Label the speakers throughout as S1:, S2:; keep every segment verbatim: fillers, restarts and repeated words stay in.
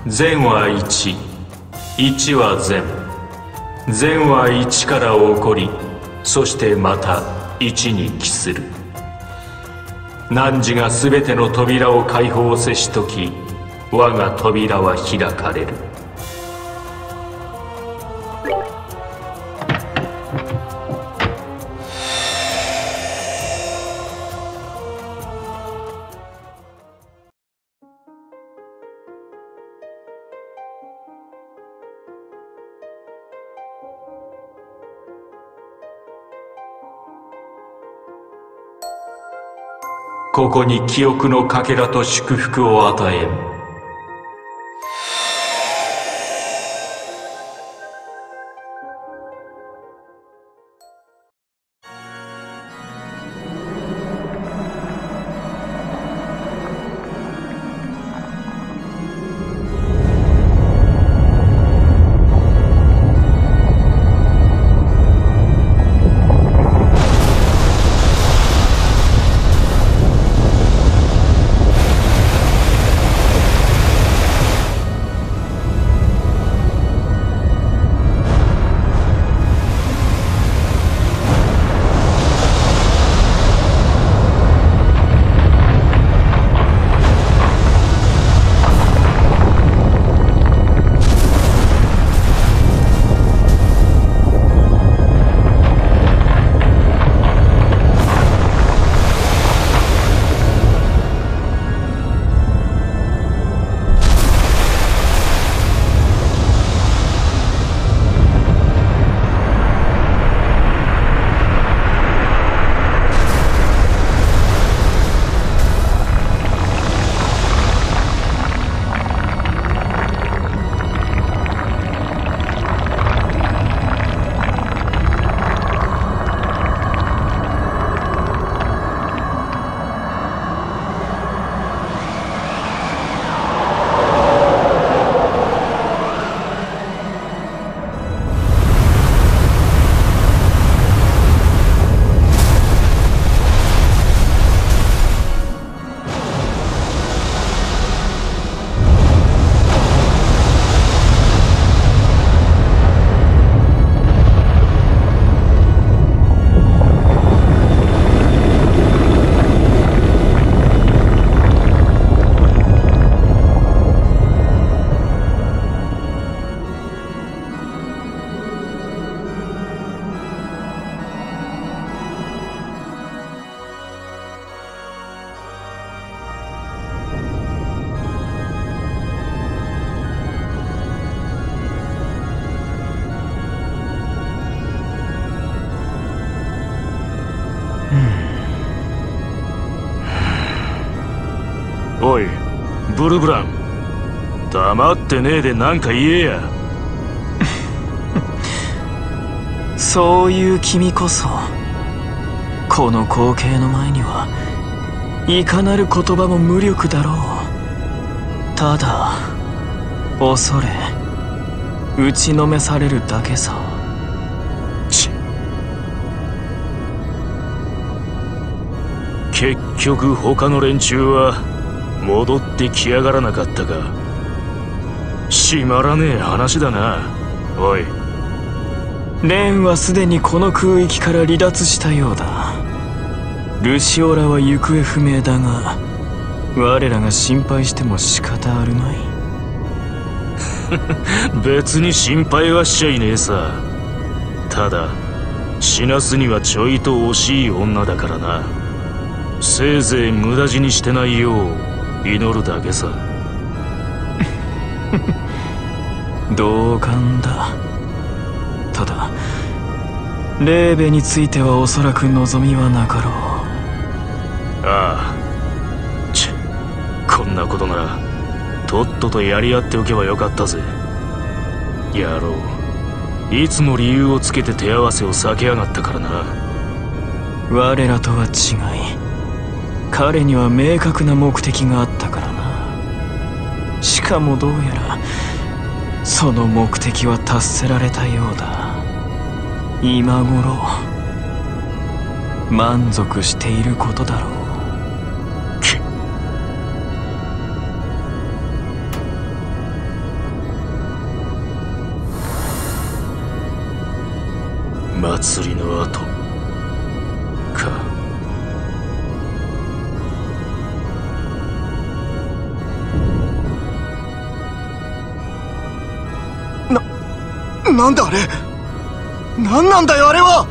S1: 善はいち、いちは善。善はいちから起こり、そしてまたいちに帰する。汝がすべての扉を開放せしとき、我が扉は開かれる。ここに記憶のかけらと祝福を与えん。
S2: おい、ブルブラン、黙ってねえで何か言えや。
S3: そういう君こそ、この光景の前にはいかなる言葉も無力だろう。ただ恐れ打ちのめされるだけさ。
S2: ち結局他の連中は戻ってきやがらなかったか。しまらねえ話だな。おい、
S3: レンはすでにこの空域から離脱したようだ。ルシオラは行方不明だが、我らが心配しても仕方あるまい。
S2: 別に心配はしちゃいねえさ。ただ死なすにはちょいと惜しい女だからな。せいぜい無駄死にしてないよう祈るだけさ。
S3: 同感だ。ただレーベについてはおそらく望みはなかろう。
S2: ああ、ちっ、こんなことならとっととやり合っておけばよかったぜ。野郎、いつも理由をつけて手合わせを避けやがったからな。
S3: 我らとは違い、彼には明確な目的があったからな。しかもどうやらその目的は達せられたようだ。今頃満足していることだろう。
S2: 祭りの後か。
S4: な、なんだあれ。なんなんだよあれは。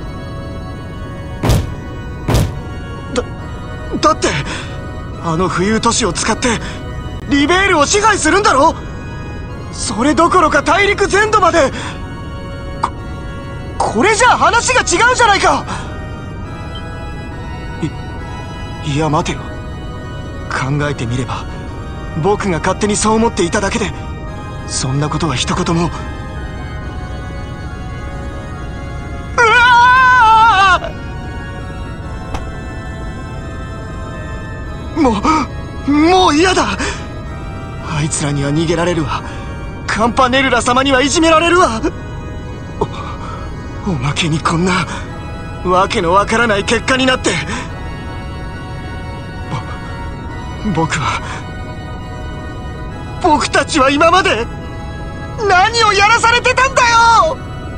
S4: だ、だってあの浮遊都市を使ってリベールを支配するんだろ。それどころか大陸全土まで。こ、これじゃ話が違うじゃないか。い、いや待てよ。考えてみれば僕が勝手にそう思っていただけでそんなことは一言も。うわー！もうもう嫌だ。あいつらには逃げられるわ。カンパネルラ様にはいじめられるわ。お、おまけにこんなわけのわからない結果になって。ぼ僕は僕たちは今まで何をやらされてたんだよ。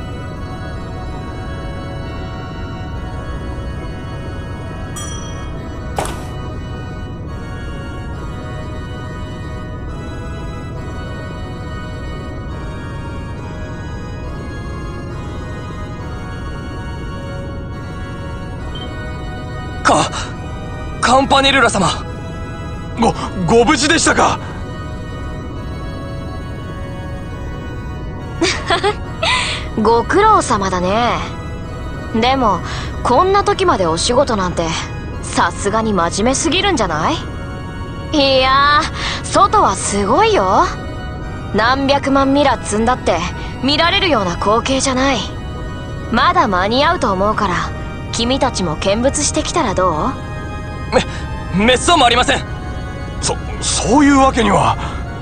S5: か、カンパネルラ様、
S4: ごご無事でしたか。
S6: ご苦労様だね。でもこんな時までお仕事なんてさすがに真面目すぎるんじゃない？いやー、外はすごいよ。何百万ミラ積んだって見られるような光景じゃない。まだ間に合うと思うから君たちも見物してきたらどう？
S5: め、めっそうもありません。
S4: そ、そういうわけには。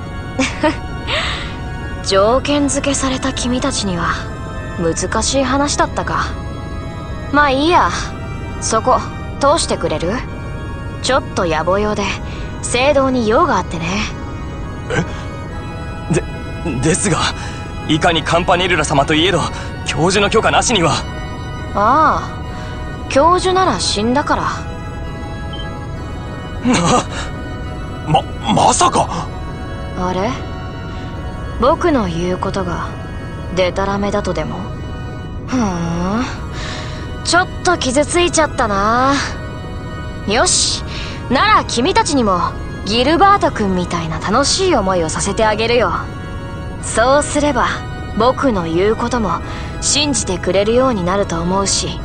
S6: 条件付けされた君たちには難しい話だったか。まあいいや、そこ通してくれる？ちょっと野暮用で聖堂に用があってね。
S5: え？で、ですがいかにカンパネルラ様といえど教授の許可なしには。
S6: ああ、教授なら死んだから。
S4: ま、まさか。
S6: あれ？僕の言うことがデタラメだとでも？ふーん、ちょっと傷ついちゃったな。よし、なら君たちにもギルバート君みたいな楽しい思いをさせてあげるよ。そうすれば僕の言うことも信じてくれるようになると思うし。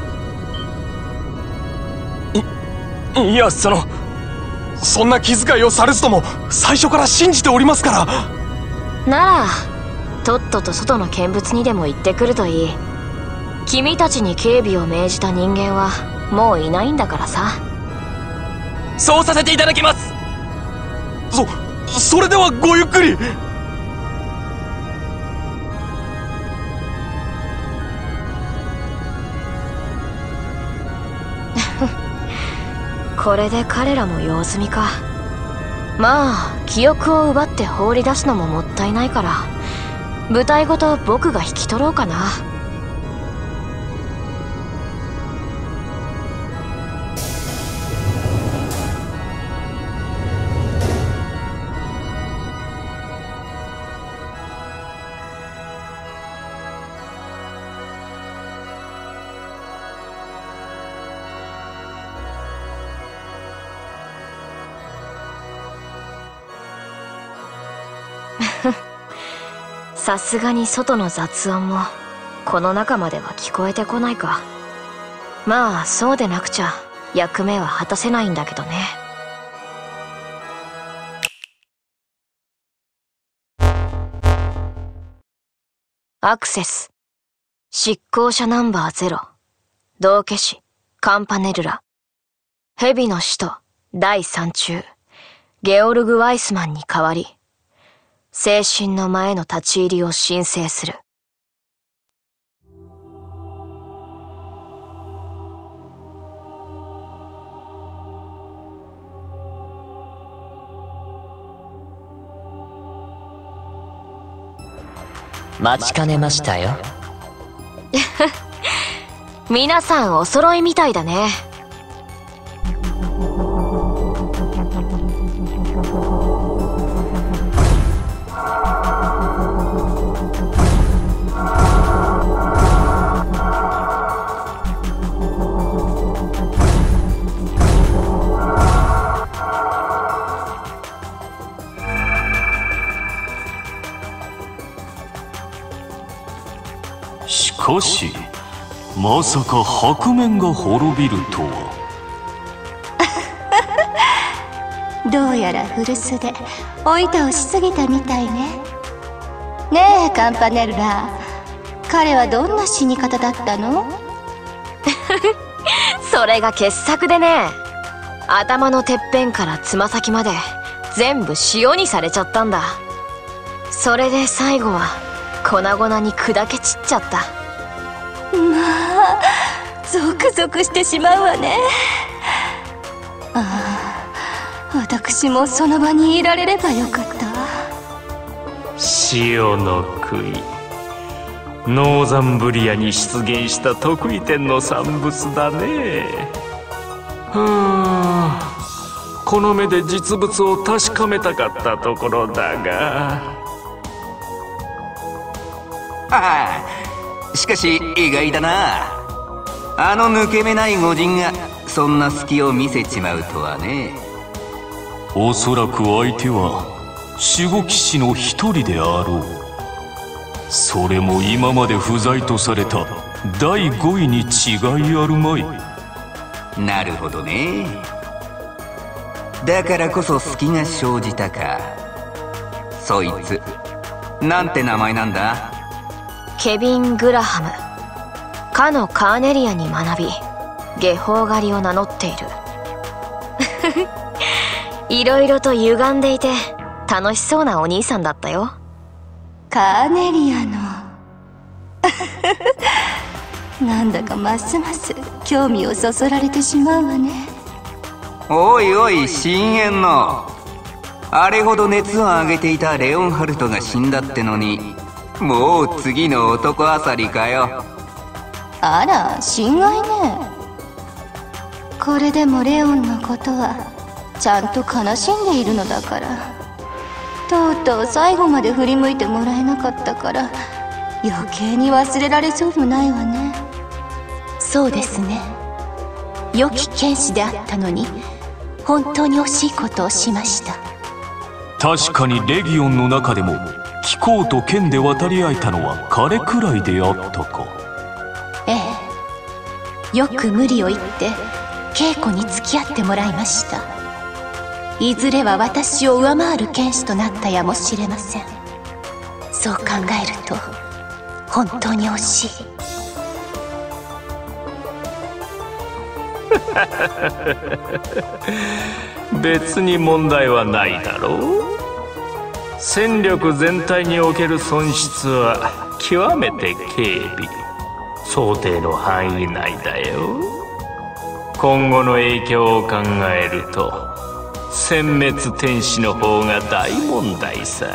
S5: い、いや、その
S4: そんな気遣いをされずとも最初から信じておりますから。
S6: ならとっとと外の見物にでも行ってくるといい。君たちに警備を命じた人間はもういないんだからさ。
S5: そうさせていただきます。
S4: そ、それではごゆっくり。
S6: これで彼らも用済みか。まあ記憶を奪って放り出すのももったいないから舞台ごと僕が引き取ろうかな。さすがに外の雑音もこの中までは聞こえてこないか。まあそうでなくちゃ役目は果たせないんだけどね。アクセス執行者ナンバーゼロ、道化師カンパネルラ、蛇の使徒だいさん中ゲオルグ・ワイスマンに代わり精神の間への立ち入りを申請する。
S7: 待ちかねましたよ。
S6: 皆さんお揃いみたいだね。
S1: しかしまさか白面が滅びるとは。
S7: どうやら古巣で追い倒しすぎたみたいね。ねえカンパネルラ、彼はどんな死に方だったの？
S6: それが傑作でね、頭のてっぺんからつま先まで全部塩にされちゃったんだ。それで最後は粉々に砕け散っちゃった。
S7: まあゾクゾクしてしまうわね。ああ、私もその場にいられればよかったわ。
S1: 塩の食い、ノーザンブリアに出現した得意点の産物だね。はあ、この目で実物を確かめたかったところだが。
S8: ああ、しかし意外だな。あの抜け目ない御仁がそんな隙を見せちまうとはね。
S1: おそらく相手は守護騎士の一人であろう。それも今まで不在とされただいごいに違いあるまい。
S8: なるほどね。だからこそ隙が生じたか。そいつなんて名前なんだ？
S6: ケビン・グラハム。かのカーネリアに学び下方狩りを名乗っている。いろいろと歪んでいて楽しそうなお兄さんだったよ。
S7: カーネリアのなんだかますます興味をそそられてしまうわね。
S8: おいおい、深淵のあれほど熱を上げていたレオンハルトが死んだってのに、もう次の男あさりかよ。
S7: あら、心外ね。これでもレオンのことはちゃんと悲しんでいるのだから。とうとう最後まで振り向いてもらえなかったから余計に忘れられそうもないわね。そうですね。良き剣士であったのに本当に惜しいことをしました。
S1: 確かにレギオンの中でも貴公と剣で渡り合えたのは彼くらいであったか。
S7: ええ、よく無理を言って稽古に付き合ってもらいました。いずれは私を上回る剣士となったやもしれません。そう考えると本当に惜しい。
S1: 別に問題はないだろう。戦力全体における損失は極めて軽微、想定の範囲内だよ。今後の影響を考えると殲滅天使の方が大問題さ。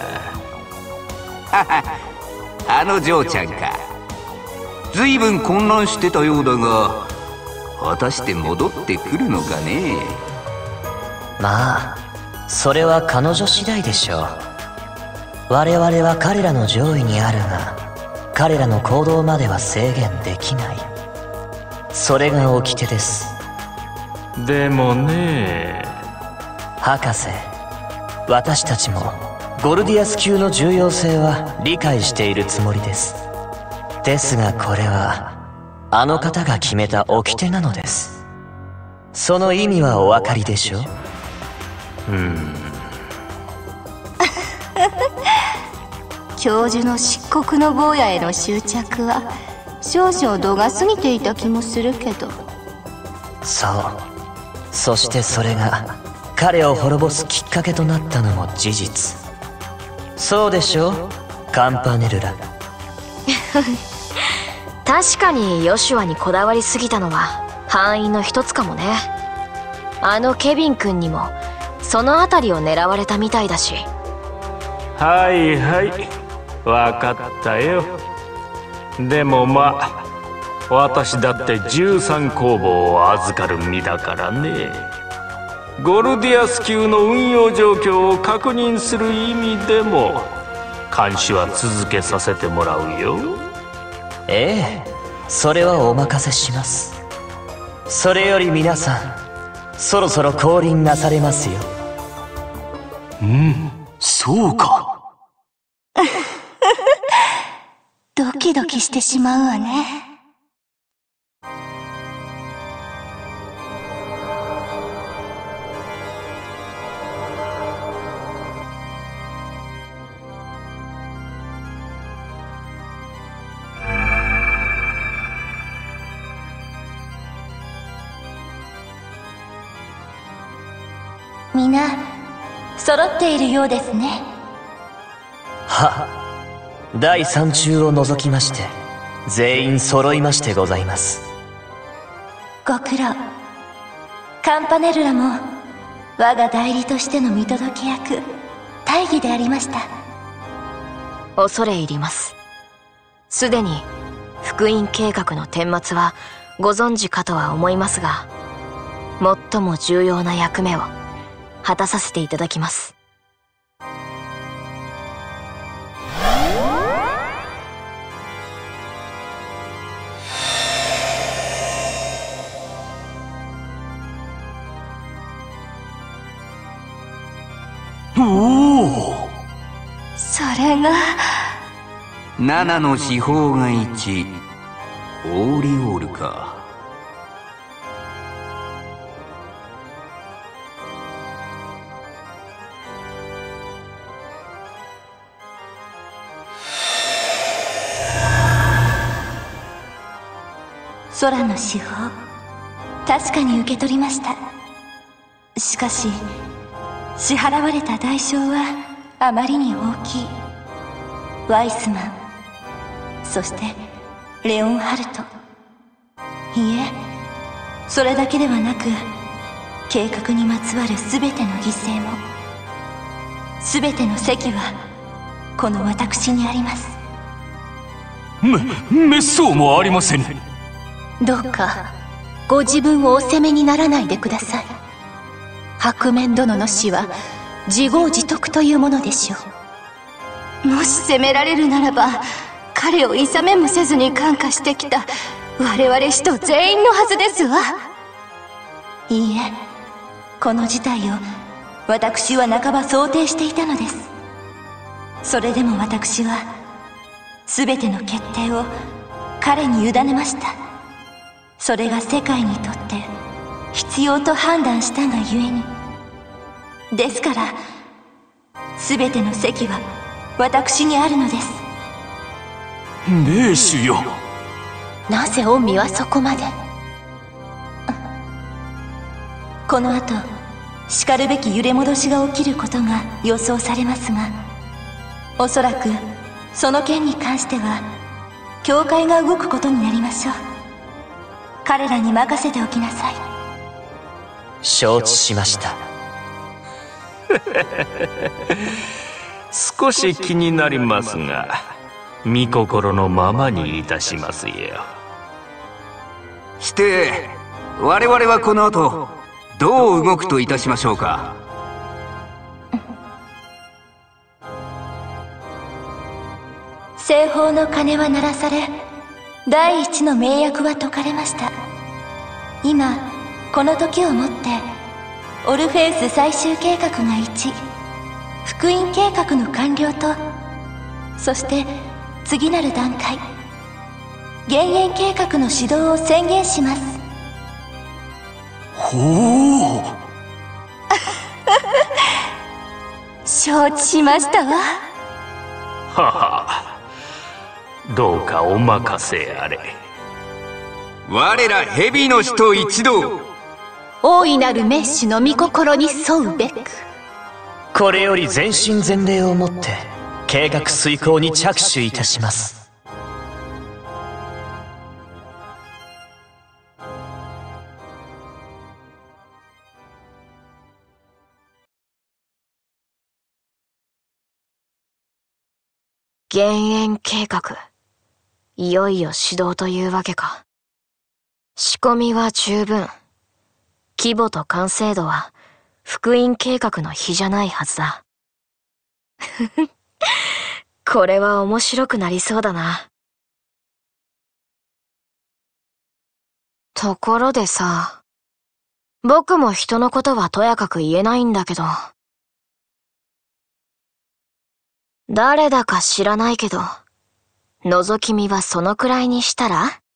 S8: あの嬢ちゃんか。随分混乱してたようだが、果たして戻ってくるのかね。
S9: まあそれは彼女次第でしょう。我々は彼らの上位にあるが、彼らの行動までは制限できない。それが掟です。
S1: でもね、
S9: 博士、私たちもゴルディアス級の重要性は理解しているつもりです。ですがこれはあの方が決めた掟なのです。その意味はお分かりでしょう？
S1: うーん
S7: 教授の漆黒の坊やへの執着は少々度が過ぎていた気もするけど。
S9: そう。そしてそれが彼を滅ぼすきっかけとなったのも事実。そうでしょう、カンパネルラ。
S6: 確かにヨシュアにこだわりすぎたのは敗因の一つかもね。あのケビン君にもそのあたりを狙われたみたいだし。
S1: はいはい、分かったよ。でもまあ私だって十三工房を預かる身だからね。ゴルディアス級の運用状況を確認する意味でも監視は続けさせてもらうよ。
S9: ええ、それはお任せします。それより皆さん、そろそろ降臨なされますよ。
S2: うん、そうか。
S7: ドキドキしてしまうわね。皆揃っているようですね。
S9: はっ、第三中を除きまして全員揃いましてございます。
S7: ご苦労。カンパネルラも我が代理としての見届け役大義でありました。
S6: 恐れ入ります。すでに福音計画の顛末はご存知かとは思いますが、最も重要な役目を果たさせていただきます。
S2: おお、
S7: それが
S8: 七の四方が一、オーリオールか。
S7: 空の四方、確かに受け取りました。しかし支払われた代償はあまりに大きい。ワイスマン、そしてレオンハルト。いえ、それだけではなく計画にまつわる全ての犠牲も、全ての責はこの私にあります。
S2: め、めっそうもありません。
S7: どうかご自分をお責めにならないでください。白面殿の死は自業自得というものでしょう。もし責められるならば、彼をいさめもせずに感化してきた我々使徒全員のはずですわ。いいえ、この事態を私は半ば想定していたのです。それでも私は全ての決定を彼に委ねました。それが世界にとって必要と判断したがゆえに。ですから全ての責は私にあるのです。
S2: 名手よ。
S7: なぜ御身はそこまで。この後しかるべき揺れ戻しが起きることが予想されますが、おそらくその件に関しては教会が動くことになりましょう。彼らに任せておきなさい。
S9: 承知しました。
S1: 少し気になりますが、御心のままにいたしますよ。
S8: して、我々はこの後どう動くといたしましょうか。
S7: 西方の鐘は鳴らされ、第一の名約は解かれました。今この時をもってオルフェウス最終計画がいち、福音計画の完了と、そして次なる段階、減塩計画の始動を宣言します。
S2: ほう
S7: 承知しましたわ。
S1: はは、どうかお任せあれ。
S8: 我ら蛇の使徒一同、
S7: 大いなるメッシュの御心に沿うべく、
S9: これより全身全霊をもって計画遂行に着手いたします。
S6: 減塩計画、いよいよ始動というわけか。 仕込みは十分。規模と完成度は福音計画の比じゃないはずだ。これは面白くなりそうだな。ところでさ、僕も人のことはとやかく言えないんだけど、誰だか知らないけど、覗き見はそのくらいにしたら？